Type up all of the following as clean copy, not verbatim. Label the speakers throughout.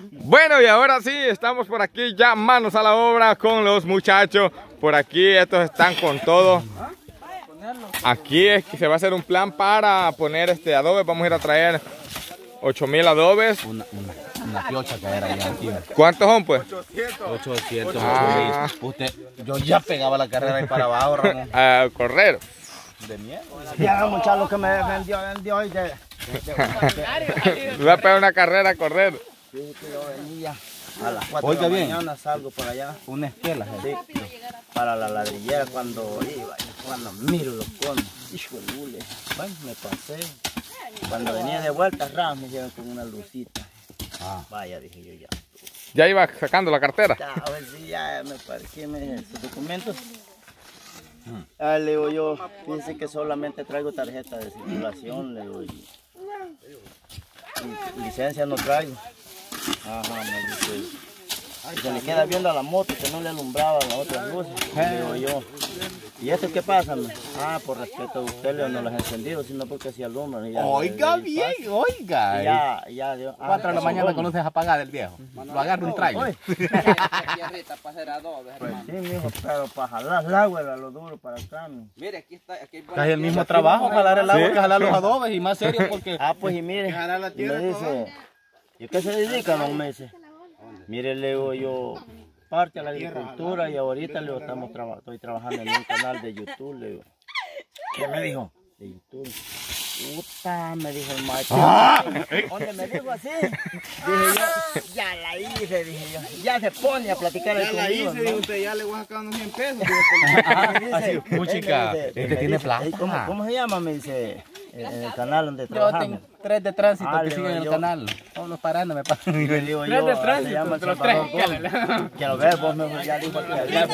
Speaker 1: Bueno, y ahora sí, estamos por aquí ya manos a la obra con los muchachos. Por aquí estos están con todo. Aquí es que se va a hacer un plan para poner adobe. Vamos a ir a traer 8,000 adobes.
Speaker 2: Una piocha que era allá aquí.
Speaker 1: ¿Cuántos son pues?
Speaker 2: 800. Yo ya pegaba la carrera ahí para abajo, Ramón.
Speaker 1: A correr.
Speaker 2: De miedo.
Speaker 3: Ya, muchachos, que me vendió hoy de
Speaker 1: Me va a pegar una carrera a correr.
Speaker 3: Sí, que yo venía a las 4
Speaker 2: Oiga
Speaker 3: de la
Speaker 2: bien.
Speaker 3: mañana, salgo por allá.
Speaker 2: Una esquela.
Speaker 3: Sí, para la ladrillera cuando iba, cuando miro los conos. Hijo de hule. Bueno, me pasé. Cuando venía de vuelta, me llevan con una lucita. Vaya, dije yo ya.
Speaker 1: Ya iba sacando la cartera.
Speaker 3: Ya, a ver si ya me parqué sus documentos. Le digo yo, fíjense que solamente traigo tarjeta de circulación, le digo, y licencia no traigo. Ajá, me dice, se le queda viendo a la moto que no le alumbraba las otras luces. Le digo yo, ¿y esto qué pasa? Por respeto a usted, le no las he encendido, sino porque se alumbran. Y ya,
Speaker 2: Oiga bien, oiga.
Speaker 3: y ya,
Speaker 2: 4 de la mañana con luces apagadas el viejo. Lo agarro un traigo.
Speaker 3: Pues sí, mijo, pero para jalar el agua era lo duro para acá.
Speaker 4: Mire, aquí está. Aquí hay
Speaker 2: Casi el mismo trabajo, jalar el agua que jalar los adobes y más serio porque...
Speaker 3: Pues y mire, y me dice, ¿y qué se dedica, no? Me dice, mire, le digo yo, parte a la agricultura y ahorita le digo, estoy trabajando en un canal de YouTube, le digo. ¿Qué me dijo? De YouTube. Puta, me dijo el maestro. ¿Dónde me dijo así? Dije yo, ya la hice, dije yo. Ya se pone a platicar ahí conmigo.
Speaker 4: Ya la hice, dijo usted, ya le voy a sacar unos 100 pesos.
Speaker 2: Puchica, este tiene plata.
Speaker 3: ¿Cómo se llama? Me dice, en el canal donde
Speaker 2: Yo
Speaker 3: trabajamos.
Speaker 2: tengo 3 de tránsito que
Speaker 3: le
Speaker 2: siguen en el
Speaker 3: digo
Speaker 2: canal. Todos los parando me pasan.
Speaker 3: Le digo yo, se llama El Salvador Gómez. Quiero ver, vos me ya dijo que había.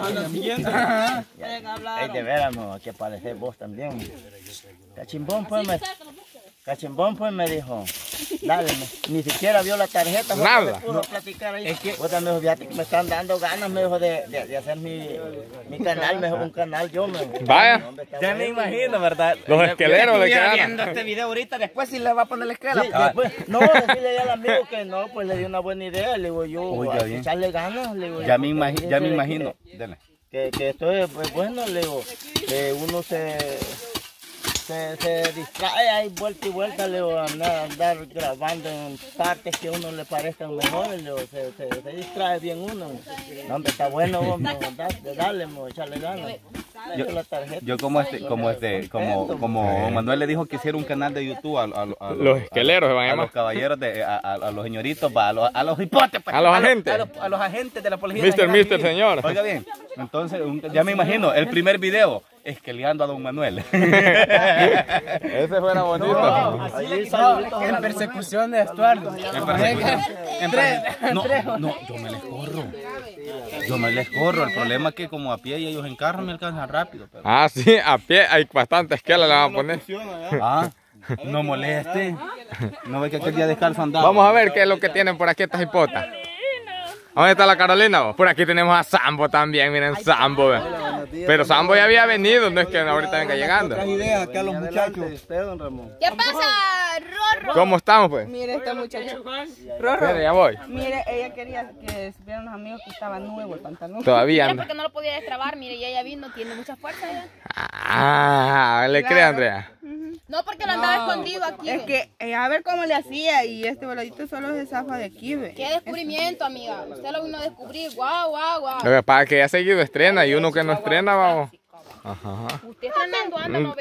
Speaker 3: De veras, me que parecer vos también. Cachimbón pues me dijo, dale, ni siquiera vio la tarjeta.
Speaker 1: Nada.
Speaker 3: Me pudo platicar ahí. Es que otra me dijo, fíjate que me están dando ganas, me dijo, de hacer mi canal, me dijo, un canal yo.
Speaker 1: Vaya.
Speaker 2: Ya me imagino, ¿verdad?
Speaker 1: Los esqueleros le
Speaker 2: viendo
Speaker 1: quedaron.
Speaker 2: este video ahorita, después sí le va a poner la esquela.
Speaker 3: Sí, después, no, decirle al amigo que no, pues le di una buena idea, le digo yo,
Speaker 2: Oiga, bien.
Speaker 3: echarle ganas, le digo
Speaker 2: Ya me imagino. Dele.
Speaker 3: Que esto es pues, bueno, le digo, que uno se distrae ahí vuelta y vuelta, le digo, andar grabando en partes que a uno le parezcan mejores, le digo, se distrae bien uno. No, hombre, está bueno, hombre, dale, echarle ganas.
Speaker 2: Yo como Manuel le dijo que hiciera un canal de YouTube a
Speaker 1: Los esqueleros se van a
Speaker 2: a
Speaker 1: llamar.
Speaker 2: los caballeros, a los señoritos, a los hipotes, pues,
Speaker 1: A los agentes.
Speaker 2: a los agentes de la policía.
Speaker 1: Mister, señor.
Speaker 2: Oiga bien, entonces ya me imagino, el primer video, esqueleando a don Manuel.
Speaker 1: Ese fuera bonito.
Speaker 2: En persecución de Estuardo. No, yo me les corro. El problema es que como a pie y ellos en carro me alcanzan rápido. Pero...
Speaker 1: Sí, a pie hay bastantes esquelas le van a poner.
Speaker 2: No moleste. No ve que aquel día descalzo andaba.
Speaker 1: Vamos a ver qué es lo que tienen por aquí estas hipotas. ¿Dónde está la Carolina? Por aquí tenemos a Sambo también, miren Sambo. Pero Sambo ya había venido, no es que ahorita venga llegando.
Speaker 4: ideas acá a los muchachos.
Speaker 5: ¿Qué pasa, Rorro?
Speaker 1: ¿Cómo estamos pues?
Speaker 6: Mire esta muchacha.
Speaker 1: Espera,
Speaker 6: Rorro.
Speaker 1: ya voy.
Speaker 6: Mire, ella quería que supieran los amigos que estaba nuevo el pantalón.
Speaker 1: Todavía
Speaker 5: Mira,
Speaker 1: anda.
Speaker 5: porque no lo podía destrabar, mire, y ella vino, tiene mucha fuerza ya.
Speaker 1: ¿Le cree, Andrea?
Speaker 5: No, porque lo andaba escondido aquí.
Speaker 6: Es
Speaker 5: ve.
Speaker 6: que a ver cómo le hacía y este voladito solo se zafa de aquí, ve.
Speaker 5: Qué descubrimiento, amiga. Usted lo vino a descubrir. Guau, guau, guau.
Speaker 1: Lo que pasa es que ya seguido estrena y uno que no estrena, vamos. Ajá.
Speaker 5: Usted estrenando anda, no ve.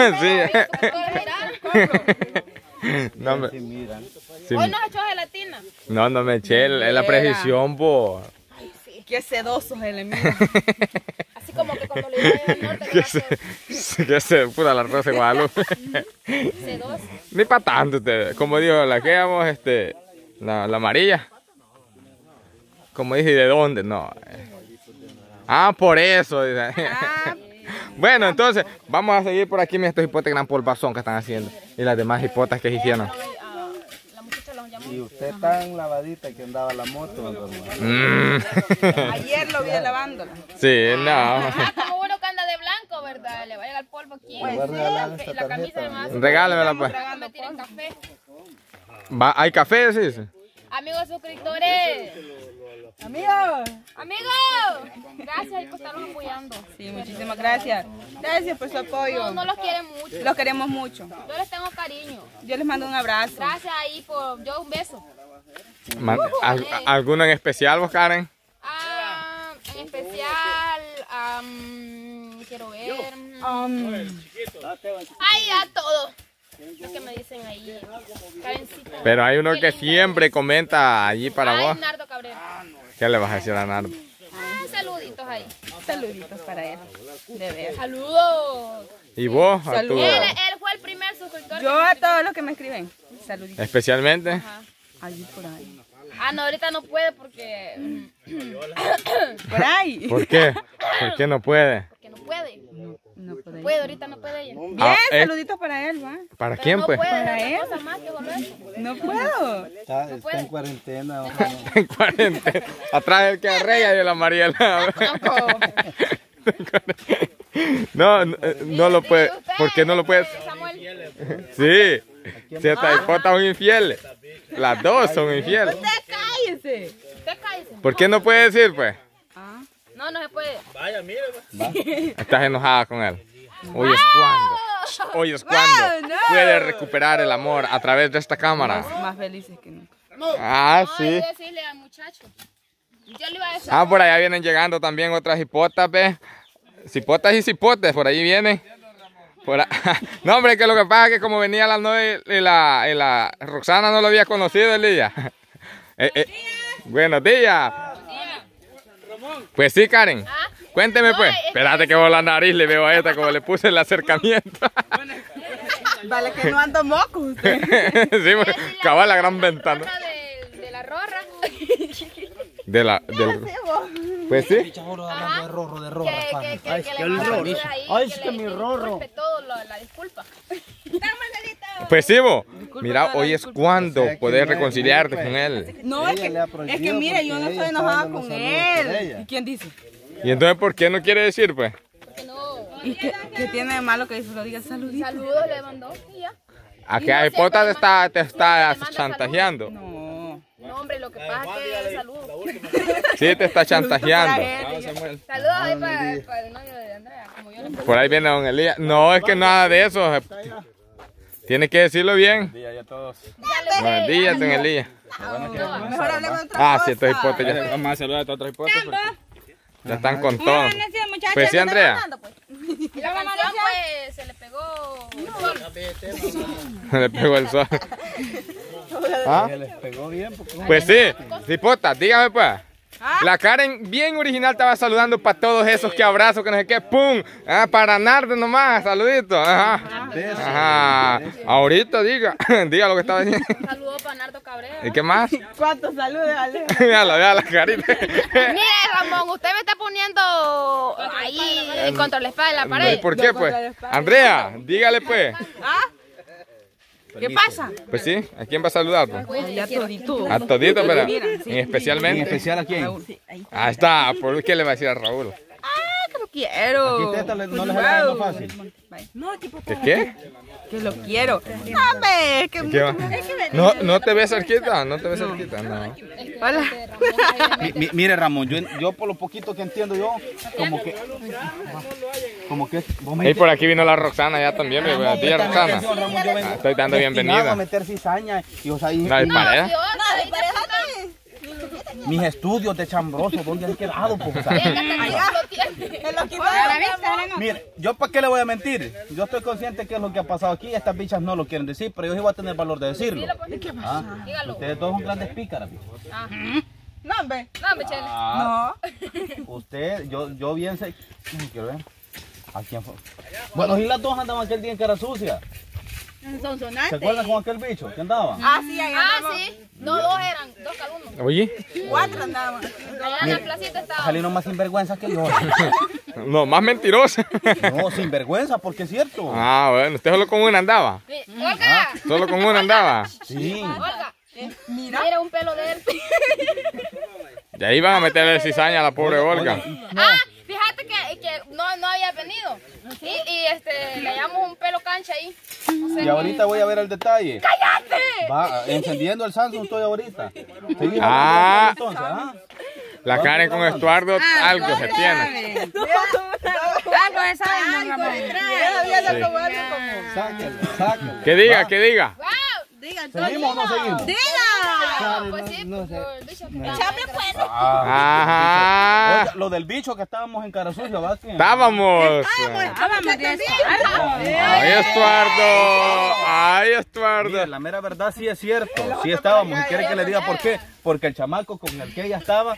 Speaker 1: No me, sí,
Speaker 5: Hoy nos echó gelatina.
Speaker 1: no me eché la precisión, po.
Speaker 6: Qué sedoso es el enemigo.
Speaker 5: Así como que cuando le iba al norte le
Speaker 1: Que se puta la rosa de Guadalupe.
Speaker 5: sedoso.
Speaker 1: Ni para tanto ustedes. Como dijo, la que llamamos la amarilla. Como dije, ¿de dónde? No. Por eso. Bueno, entonces, vamos a seguir por aquí. Mira estos hipotes gran polvazón que están haciendo. Y las demás hipotas que se hicieron.
Speaker 5: La muchacha los llamó.
Speaker 3: Y usted tan lavadita que andaba la moto,
Speaker 6: Ayer lo vi lavándola.
Speaker 1: Sí, no.
Speaker 5: Como uno que anda de blanco, ¿verdad? Le va a llegar polvo aquí.
Speaker 3: voy a regalar esta
Speaker 5: Y la camisa
Speaker 3: tarjeta.
Speaker 5: además.
Speaker 1: Regálemela pues.
Speaker 5: Me tienen café.
Speaker 1: ¿Hay café, decís?
Speaker 5: Amigos suscriptores.
Speaker 6: Amigos.
Speaker 5: Amigos. Gracias ahí por estarnos apoyando.
Speaker 6: Sí, muchísimas gracias. Gracias por su apoyo.
Speaker 5: No los quieren mucho.
Speaker 6: Los queremos mucho.
Speaker 5: Yo les tengo cariño.
Speaker 6: Yo les mando un abrazo.
Speaker 5: Gracias ahí por... Yo un beso.
Speaker 1: ¿Alguno en especial vos, Karen?
Speaker 5: En especial... quiero ver... Ay, a todos. Los que me dicen ahí. Karencita.
Speaker 1: Pero hay uno que siempre comenta allí para
Speaker 5: Ay,
Speaker 1: vos.
Speaker 5: Nardo Cabrera.
Speaker 1: ¿Qué le vas a decir a Nardo?
Speaker 5: Saluditos ahí.
Speaker 6: Saluditos para él. De ver.
Speaker 5: Saludos.
Speaker 1: ¿Y vos? A tu-
Speaker 6: Saludos.
Speaker 5: Él fue el primer suscriptor.
Speaker 6: Yo a todos los que me escriben. Saluditos.
Speaker 1: Especialmente.
Speaker 6: Allí por ahí.
Speaker 5: No, ahorita no puede porque...
Speaker 6: Por ahí.
Speaker 1: ¿Por qué? ¿Por qué no puede?
Speaker 5: porque no puede.
Speaker 6: No puede.
Speaker 5: Puede, ahorita no puede ella.
Speaker 6: Bien, saluditos para él, ¿va?
Speaker 1: ¿Para
Speaker 5: Pero
Speaker 1: quién,
Speaker 5: no
Speaker 1: pues?
Speaker 5: puede
Speaker 6: Para
Speaker 5: hacer
Speaker 6: él.
Speaker 5: otra cosa más que solo eso.
Speaker 6: No puedo.
Speaker 2: Está en cuarentena.
Speaker 1: En cuarentena. Atrás del que arrella y la Mariela. No, no lo puede. ¿Por qué no lo puedes?
Speaker 5: Samuel.
Speaker 1: Sí. Si esta hipota son infieles. Las dos son infieles.
Speaker 6: Usted cállese.
Speaker 5: Usted cállese.
Speaker 1: ¿Por qué no puede decir, pues?
Speaker 5: No, no se puede.
Speaker 1: Estás enojada con él. Hoy es cuando. Hoy es cuando
Speaker 6: no.
Speaker 1: puede recuperar el amor a través de esta cámara.
Speaker 6: Más felices que nunca.
Speaker 1: Ah,
Speaker 5: No,
Speaker 1: sí.
Speaker 5: hay que decirle al muchacho. Yo le iba a decir.
Speaker 1: Por allá vienen llegando también otras hipotas, ¿ves? Cipotas y cipotes, por ahí vienen. No, hombre, que lo que pasa es que como venía la novia y la Roxana no lo había conocido el día. Buenos días. Pues sí, Karen. Cuénteme, pues. Espérate que vos la nariz le veo a esta como le puse el acercamiento.
Speaker 6: Vale que no ando moco usted.
Speaker 1: Sí, pues, cabal la gran ventana.
Speaker 5: De la rorra.
Speaker 1: Pues sí.
Speaker 2: Hablando de rorro,
Speaker 5: Que
Speaker 3: Ay,
Speaker 5: le
Speaker 3: que el
Speaker 5: mando
Speaker 3: rorro.
Speaker 5: saludos ahí,
Speaker 3: Ay,
Speaker 5: que
Speaker 3: es que
Speaker 5: le
Speaker 3: mi rorro.
Speaker 5: respetó la disculpa.
Speaker 1: Pues sí, vos. Mira, hoy es cuando poder reconciliarte con él.
Speaker 6: No, es que mire, yo no estoy enojada con él. ¿Y quién dice?
Speaker 1: Y entonces, ¿por qué no quiere decir, pues?
Speaker 5: Porque no.
Speaker 6: ¿Y qué tiene de malo que solo diga saluditos?
Speaker 5: Saludos le mandó y ya.
Speaker 1: ¿A qué hipota te está chantajeando?
Speaker 6: No.
Speaker 5: No, hombre, lo que pasa es que saludos.
Speaker 1: Sí, te está chantajeando.
Speaker 5: Saludos ahí para el novio de Andrea, como yo le
Speaker 1: Por ahí viene don Elías. No, es que nada de eso. Tiene que decirlo bien. Buenos días, don Elías.
Speaker 6: Mejor hablemos de otra cosa.
Speaker 1: Sí, estos hipotes ya.
Speaker 2: Vamos a saludar a otros hipotes.
Speaker 1: Ya están con todo. Pues sí, Andrea.
Speaker 5: Y la canción pues se le pegó el sol.
Speaker 1: Le pegó el sol.
Speaker 2: Se les pegó bien.
Speaker 1: Pues sí, hipota, dígame pues. La Karen bien original estaba saludando para todos esos que abrazos, que no sé qué, ¡pum! Para Nardo nomás, saludito. Ajá. Ahorita diga lo que estaba diciendo.
Speaker 5: Saludos para Nardo Cabrera.
Speaker 1: ¿Y qué más?
Speaker 6: ¿Cuántos saludos, Ale?
Speaker 1: Vea la carita.
Speaker 5: Mire, Ramón, usted me está poniendo ahí contra la espada de la
Speaker 1: ¿Y
Speaker 5: pared.
Speaker 1: por qué pues? Andrea, dígale pues.
Speaker 6: ¿Qué pasa?
Speaker 1: Pues sí, ¿a quién va a saludar? Pues?
Speaker 6: Ay, a todito.
Speaker 1: A todito, pero
Speaker 6: Mira, sí.
Speaker 1: especialmente.
Speaker 2: ¿En especial a quién?
Speaker 1: Ahí está, ¿por qué le va a decir a Raúl?
Speaker 6: Que lo quiero.
Speaker 2: Aquí no les está dando fácil.
Speaker 6: No, tipo,
Speaker 1: ¿Qué qué?
Speaker 6: que lo quiero. No, hombre, que
Speaker 1: ¿Qué va? No te ves cerquita, no te ves cerquita, no.
Speaker 6: Hola.
Speaker 2: Mire, Ramón, yo por lo poquito que entiendo yo, como que vos me
Speaker 1: Y por aquí vino la Roxana ya también, mi buenos días, Roxana. Estoy dando bienvenida.
Speaker 2: a meter cizaña y o sea, y
Speaker 1: No hay pared.
Speaker 2: mis estudios de chambroso, ¿dónde han quedado? Pues, o sea, mire, yo para qué le voy a mentir. Yo estoy consciente que es lo que ha pasado aquí. Estas bichas no lo quieren decir, pero yo sí voy a tener valor de decirlo.
Speaker 5: Dígalo.
Speaker 2: Ustedes todos son grandes pícaras.
Speaker 6: No, hombre.
Speaker 5: No, Michelle.
Speaker 6: No.
Speaker 2: Usted, yo bien sé. Quiero ver. ¿A quién fue? Bueno, y las dos andaban aquel día en cara sucia.
Speaker 6: Son
Speaker 2: ¿Se
Speaker 6: sonantes.
Speaker 2: acuerdan con aquel bicho que andaba?
Speaker 6: Sí, ahí
Speaker 5: Ah,
Speaker 6: andamos.
Speaker 5: sí. No, dos eran, dos cada uno.
Speaker 1: Oye,
Speaker 6: 4 andaban.
Speaker 5: Allá en la placita estaba.
Speaker 2: Salieron más sinvergüenza que yo.
Speaker 1: no, más mentirosa.
Speaker 2: No, sinvergüenza, porque es cierto.
Speaker 1: Bueno, usted solo con una andaba.
Speaker 5: Olga,
Speaker 1: Solo con una andaba.
Speaker 2: Sí.
Speaker 5: Olga. Mira un pelo de él.
Speaker 1: Y ahí van a meterle cizaña a la pobre Olga.
Speaker 5: Fíjate que no había venido. Y le llamamos un pelo cancha ahí.
Speaker 2: Y ahorita voy a ver el detalle. ¡Cállate! Va, encendiendo el Samsung estoy ahorita. Seguimos
Speaker 1: Ah.
Speaker 2: entonces, ¿ah?
Speaker 1: La Karen con Estuardo algo se tiene.
Speaker 6: Algo de sabe, don Ramón.
Speaker 4: Sáquenlo.
Speaker 1: Que diga.
Speaker 5: Diga,
Speaker 2: ¿Seguimos o no seguimos?
Speaker 5: Pues sí,
Speaker 4: No sé.
Speaker 5: por el bicho que está.
Speaker 1: Ajá.
Speaker 2: Oiga, lo del bicho que estábamos en Cara Sucia, ¿va?
Speaker 1: Estábamos.
Speaker 6: Vamos de eso.
Speaker 1: Ay, Estuardo.
Speaker 2: Mire, la mera verdad sí es cierto. Sí estábamos. ¿Y quiere que le diga por qué? Porque el chamaco con el que ella estaba.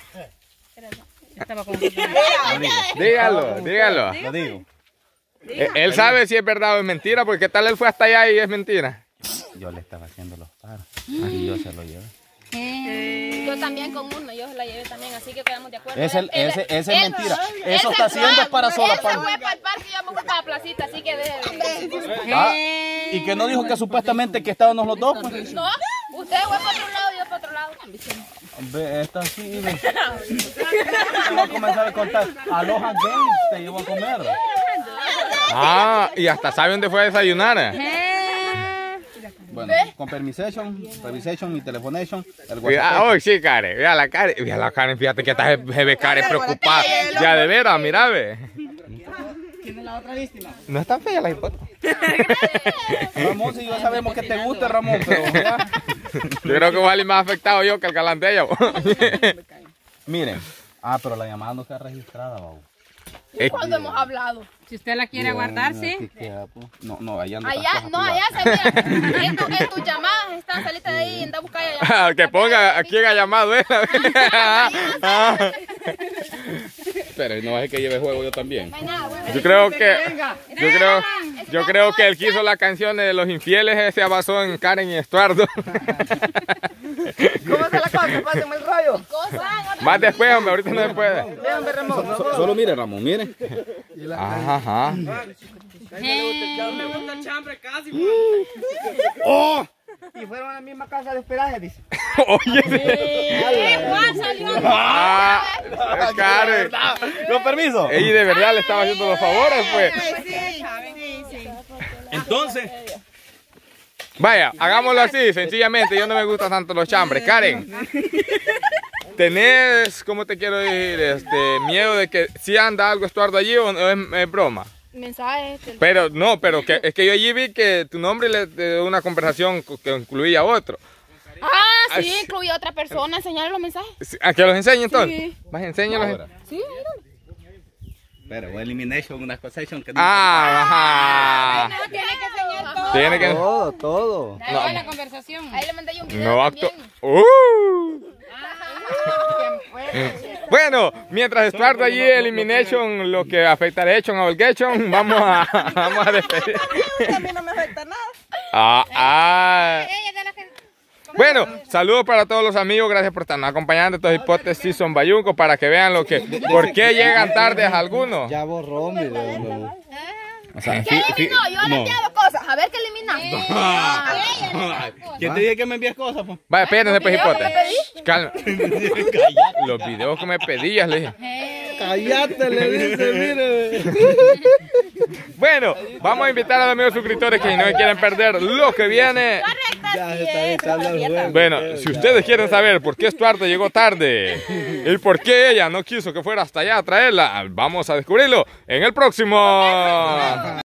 Speaker 1: Dígalo.
Speaker 2: Lo digo.
Speaker 1: Él sabe si es verdad o es mentira, porque qué tal él fue hasta allá y es mentira.
Speaker 2: Yo le estaba haciendo los paros. Y yo se lo llevé.
Speaker 5: Yo también con uno, yo se la llevé también, así que quedamos de acuerdo.
Speaker 2: Ese es mentira.
Speaker 5: él
Speaker 2: Eso
Speaker 5: se
Speaker 2: está haciendo
Speaker 5: fue,
Speaker 2: es para
Speaker 5: Él
Speaker 2: solapar.
Speaker 5: se fue para el parque y yo me fui para la placita, así que
Speaker 2: Ah, y que no dijo que supuestamente que estábamos los dos. Pues.
Speaker 5: No, usted fue para otro lado y yo para otro lado.
Speaker 2: Ve, esta sí, ve. Te voy a comenzar a contar. Aloha Game te llevo a comer.
Speaker 1: Ah, y hasta sabe dónde fue a desayunar.
Speaker 2: Bueno, con permission, mi telefonation, el
Speaker 1: Cuidado, oh, sí, Karen. Mira la Karen, fíjate que está se ve Karen preocupada. Ya de veras, mira, ve.
Speaker 4: ¿Quién es la otra víctima?
Speaker 1: No es tan fea la hipota.
Speaker 2: Ramón, si yo sabemos que te gusta, Ramón, pero ya.
Speaker 1: Yo creo que voy a salir más afectado yo que el galán de ella.
Speaker 2: Miren. Pero la llamada no está registrada, babo.
Speaker 5: ¿Cuándo hemos hablado?
Speaker 6: Si usted la quiere guardar, sí.
Speaker 2: No, allá no.
Speaker 5: Allá, no, allá se ve. En tus llamadas están, saliste de ahí y anda a buscar allá.
Speaker 1: Que ponga a quién ha llamado él.
Speaker 2: Pero no es que lleve juego yo también.
Speaker 5: No hay nada, bueno.
Speaker 1: Yo creo que él quiso las canciones de los infieles, se basó en Karen y Estuardo.
Speaker 4: ¿Cómo se la cosa? Pásenme el rollo.
Speaker 1: Más después, hombre, ahorita no se puede.
Speaker 4: Déjame, Ramón.
Speaker 2: Solo mire, Ramón, mire.
Speaker 1: Ajá.
Speaker 4: ¡Oh! Y fueron a la misma casa de hospedaje, dice.
Speaker 1: Oye.
Speaker 5: Juan salió.
Speaker 1: Karen.
Speaker 2: Con permiso.
Speaker 1: Ella de verdad le estaba haciendo los favores, pues.
Speaker 2: Entonces,
Speaker 1: Vaya, hagámoslo así, sencillamente. Yo no me gustan tanto los chambres. Karen, ¿tenés, cómo te quiero decir, miedo de que si anda algo Estuardo allí o es broma?
Speaker 5: Mensajes.
Speaker 1: Pero no, es que yo allí vi que tu nombre le dio una conversación que incluía a otro.
Speaker 5: Ah, sí, incluía a otra persona. Enseñarle los mensajes.
Speaker 1: ¿A que los enseñe entonces?
Speaker 5: Sí.
Speaker 1: Más enséñalos.
Speaker 2: Ahora.
Speaker 5: Sí,
Speaker 2: pero elimination, una cosation que
Speaker 1: Ajá.
Speaker 5: no, tiene que enseñar todo.
Speaker 1: Tiene que...
Speaker 3: Todo.
Speaker 6: Ahí la conversación.
Speaker 5: Ahí le mandé yo un video
Speaker 1: No
Speaker 5: también.
Speaker 1: Bueno, mientras Estuardo allí elimination lo que afectaration a Olgation, vamos a despedir.
Speaker 6: A mí no me afecta nada.
Speaker 5: Ella es de las que...
Speaker 1: Bueno, saludos para todos los amigos, gracias por estarnos acompañando estos hipótesis Season Bayunco para que vean por qué llegan tardes algunos.
Speaker 3: Ya borró mi video.
Speaker 2: O sea,
Speaker 5: ¿Qué eliminó? Yo le envié 2 cosas. A ver qué eliminó.
Speaker 2: ¿Quién te dije que me envíes cosas? Pues?
Speaker 1: Vaya, espérense, pues,
Speaker 5: ¿Videos que
Speaker 1: hipote.
Speaker 5: me
Speaker 1: Calma. Los videos que me pedías, le dije.
Speaker 3: Cállate, le dice, mire.
Speaker 1: Bueno, vamos a invitar a los amigos suscriptores que no quieren perder lo que viene.
Speaker 3: Ya se está echando el juego.
Speaker 1: Bueno, si ustedes quieren saber por qué Estuardo llegó tarde y por qué ella no quiso que fuera hasta allá a traerla, vamos a descubrirlo en el próximo.